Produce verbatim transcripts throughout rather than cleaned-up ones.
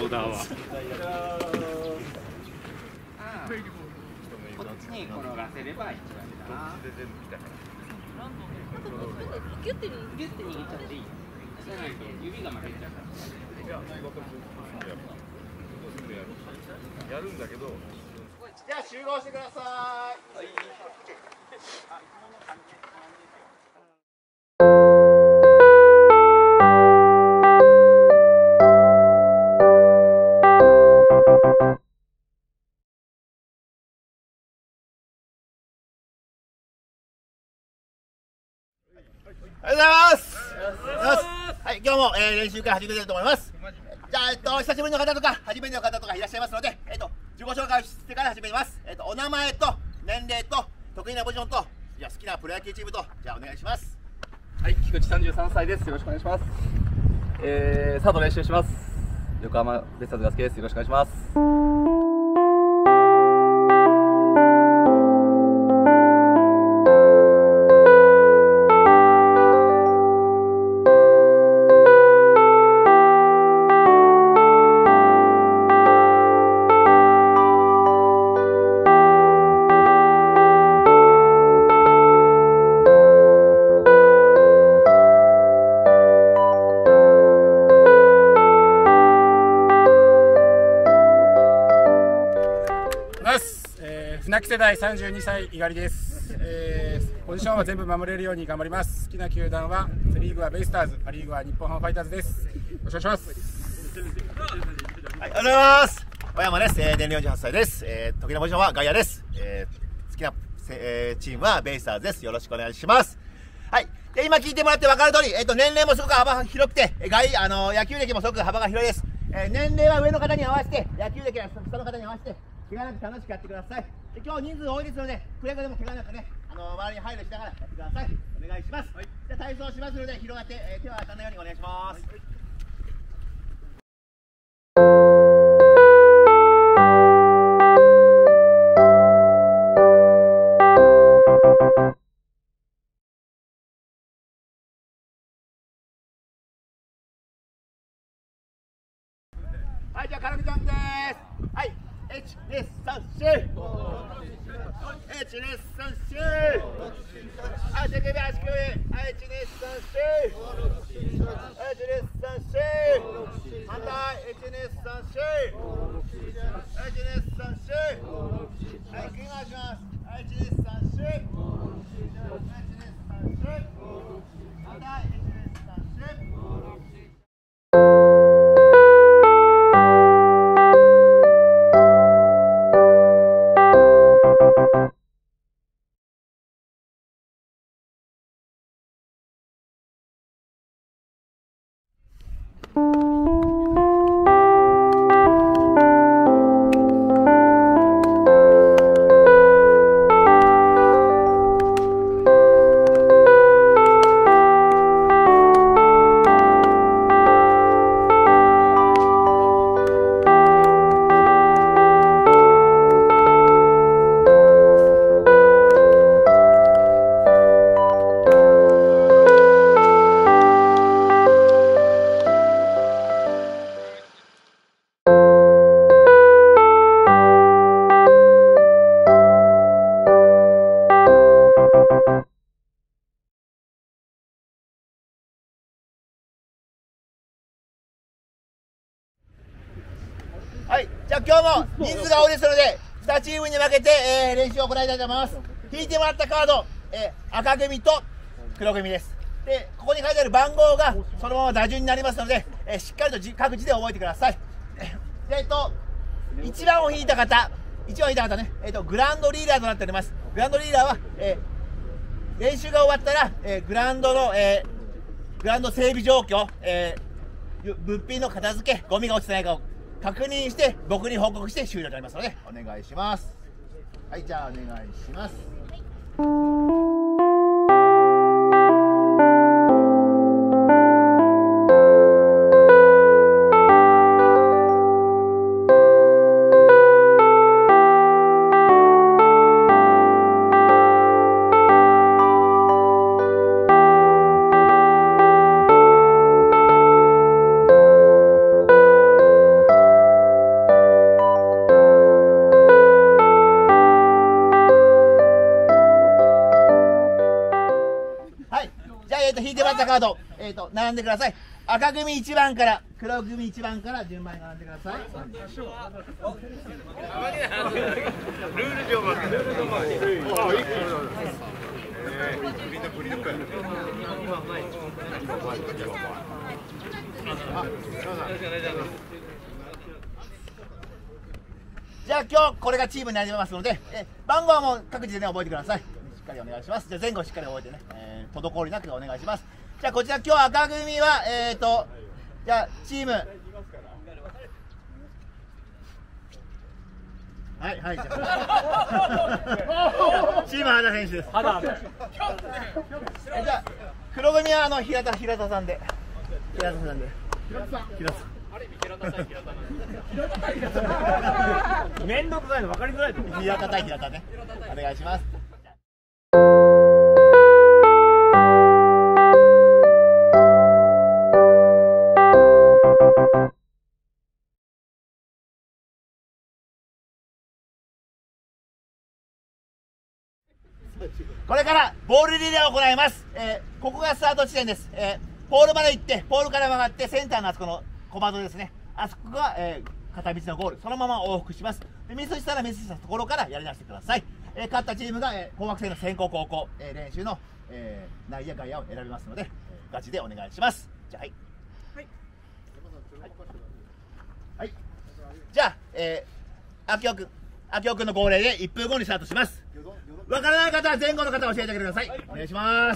オーダーは。 こっちに転がせれば一番いいな。 ギュッてにギュッて握っちゃっていい。じゃないと指が負けちゃうから。 やるんだけど。 じゃあ集合してください。はい。おはようございます。はい、今日も、えー、練習会始めてると思います。じゃあ、えっと、久しぶりの方とか、初めての方とかいらっしゃいますので、えっと、自己紹介してから始めます。えっと、お名前と、年齢と、得意なポジションと、じゃあ、好きなプロ野球チームと、じゃあ、お願いします。 はい、菊池さんじゅうさんさいです。よろしくお願いします。えー、サード練習します。横浜ベイスターズが好きです。よろしくお願いします。 船木世代さんじゅうにさい猪狩です、えー、ポジションは全部守れるように頑張ります。好きな球団はセリーグはベイスターズ、パリーグは日本ハムファイターズです。よろしくお願いします。 はい、おはようございます。小山です。えー、年齢よんじゅうはっさいです。えー、得意なポジションは外野です。えー、好きな、えー、チームはベイスターズです。よろしくお願いします。はい。で、今聞いてもらって分かる通り、えっ、ー、と、年齢もすごく幅が広くて、外、あのー、野球歴もすごく幅が広いです。えー、年齢は上の方に合わせて、野球歴は下の方に合わせて、怪我なく楽しくやってください。で、今日人数多いですので、プレーでも怪我なくね、あのー、周りに配慮しながらやってください。お願いします。はい、じゃあ体操しますので、広がって、えー、手は当たらないようにお願いします。はい。はい、じゃあ、軽くジャンプです。はい、いち、に、さん、よん。いち、に、さん、よん。はい、手首足首。はい、いち、に、さん、よん。いち、に、さん、よん。反対。いち、に、さん、よん。いち、に、さん、よん。はい、首回します。はい、いち、に、さん、よん。いち、に、さん、よん。反対。いち、に、さん、よん。はい、じゃあ今日も人数が多いですので、にチームに分けて、えー、練習を行いたいと思います。引いてもらったカード、えー、赤組と黒組です。で、ここに書いてある番号がそのまま打順になりますので、えー、しっかりと各自で覚えてください。で、えっと、いちばんを引いた方、いちばんを引いた方ね、えっと、グラウンドリーダーとなっております。グラウンドリーダーは、えー、練習が終わったら、えー、グラウンドの、えー、グラウンド整備状況、えー、物品の片付け、ゴミが落ちてないかを確認して僕に報告して終了となりますのでお願いします。はい、じゃあお願いします。 ったカード、えー、と並んでください。赤組いちばんから黒組いちばんから順番に並んでください。 ルール上はルール上はあ、いいえー、みんなクリップやね。今前今前今前あ、 じゃあ今日これがチームになりますので、え番号はもう各自で、ね、覚えてください。しっかりお願いします。じゃあ前後しっかり覚えてね、えー、滞りなくお願いします。じゃあこちら今日赤組はえっ、ー、とじゃあチームはいはいじゃあチーム原田選手です。原田えじゃあ黒組はあの平田平田さんで平田さんで平田さん平田さん面倒くさいの分かりづらいと思う。平田対平田ねお願いします。これからボールリレーを行います。えー、ここがスタート地点です。えー、ポールまで行ってポールから曲がってセンターのあそこの小窓ですね。あそこが、えー、片道のゴール。そのまま往復します。でミスしたらミスしたところからやり直してください。えー、勝ったチームが、えー、高学生の先行高校、えー、練習の、えー、内野外野を選びますので、えー、ガチでお願いします。じゃあはいはいはい、じゃあ、えー、秋夫君秋夫君の号令でいっぷんごにスタートします。わからない方は前後の方教えてあげてください。お願いします。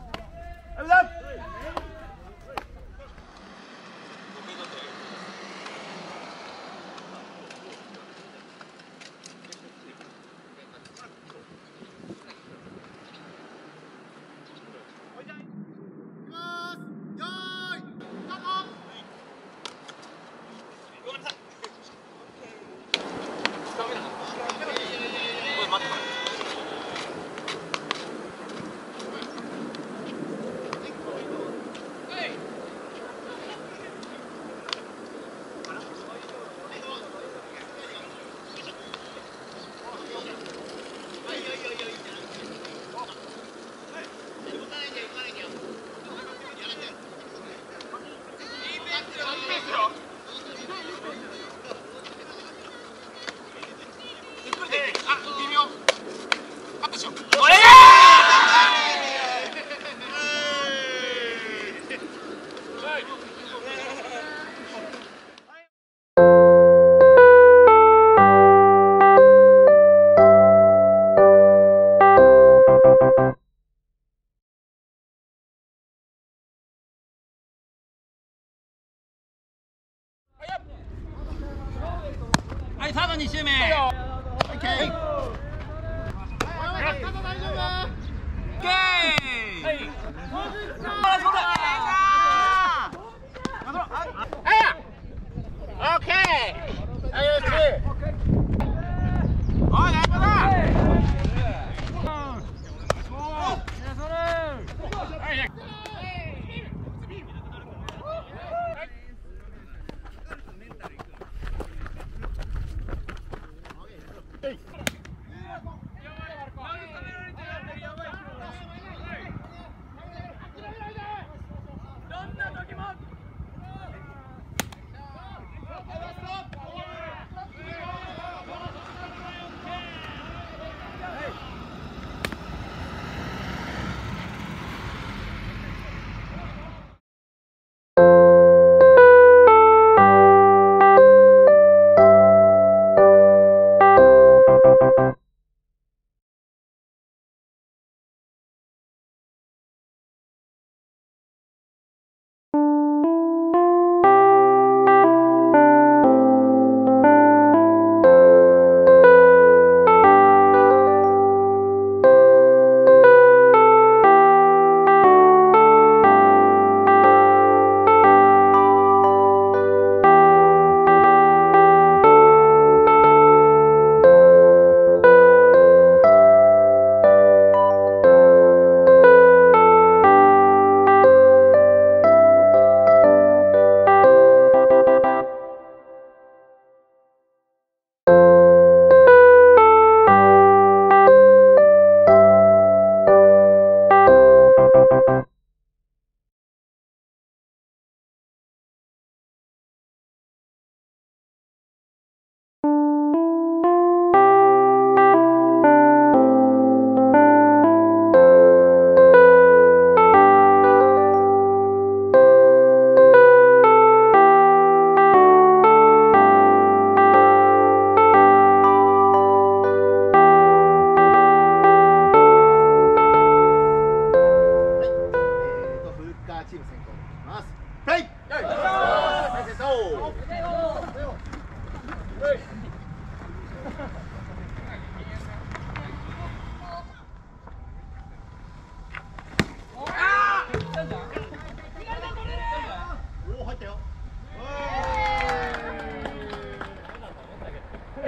はい、サードに周目。 オッケー。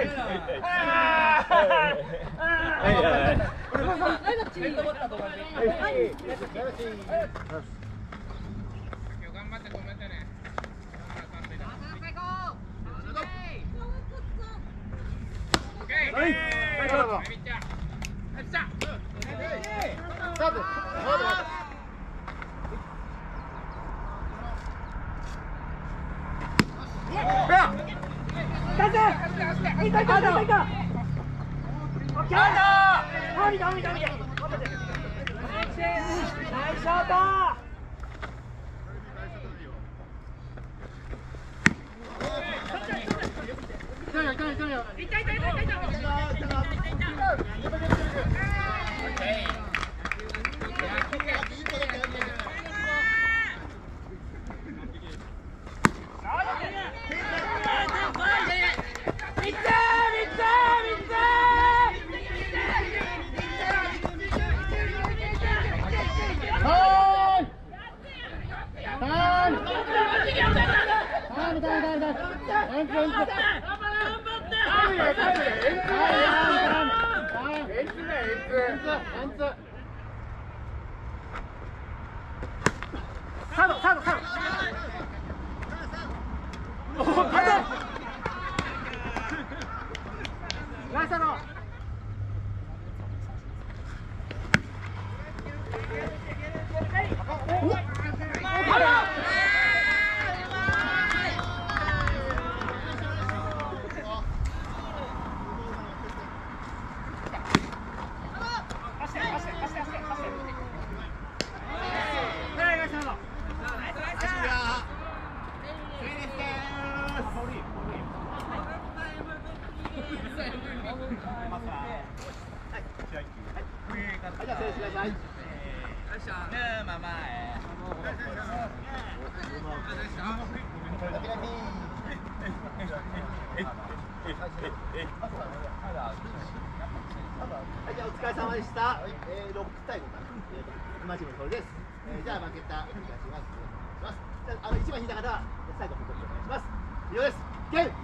じゃあお疲れ様でした。えー、ろくたいごかな。今チームそれです。えー、じゃあ負けたお願いします。お願いします。じゃあ、あの一番引いた方は最後の告知お願いします。以上です。ゲーム。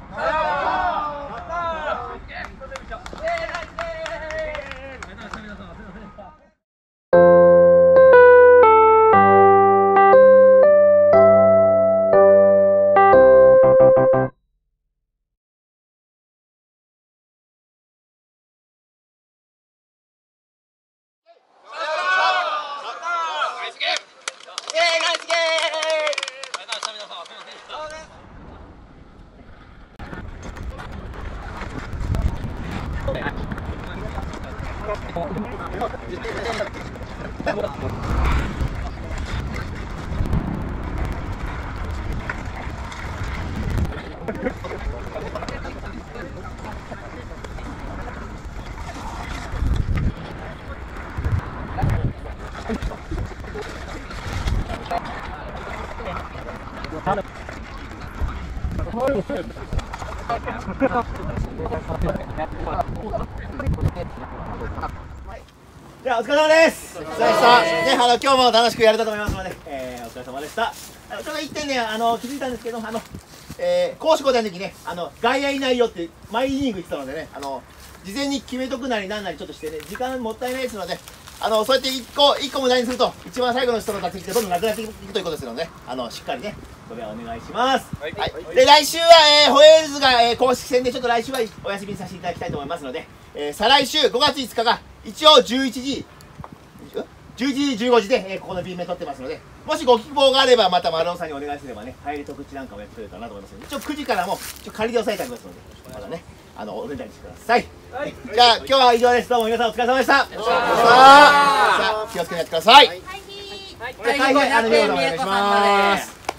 じゃあお疲れ様です。お疲れ様でした。ね、あの今日も楽しくやれたと思いますので、えー、お疲れ様でした。あのちょっと一点ね、あの気づいたんですけど、あの、えー、攻守交代の時ね、あの外野いないよって毎イニング言ってたのでね、あの事前に決めとくなりなんなりちょっとしてね、時間もったいないですので、あのそうやって一個一個無駄にすると一番最後の人の打席ってどんどんなくなっていくということですので、ね、あのしっかりね、それはお願いします。はい。はい、で来週は、えー、ホエールズが、えー、公式戦でちょっと来週はお休みさせていただきたいと思いますので、えー、再来週ごがついつかが一応じゅういちじ。じゅういちじじゅうごじで、えー、ここの B 面取ってますので、もしご希望があればまた丸尾さんにお願いすればね、入り特地なんかもやってくれるかなと思いますので、一応くじからも一応仮で押さえてありますので、まだね、あのお願いしてください。はい、じゃあ今日は以上です。どうも皆さんお疲れ様でした。さあ気をつけてやってください。はい、大変あの皆さんお願いします。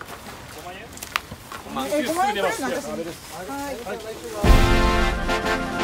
ごまん円くれます。はい。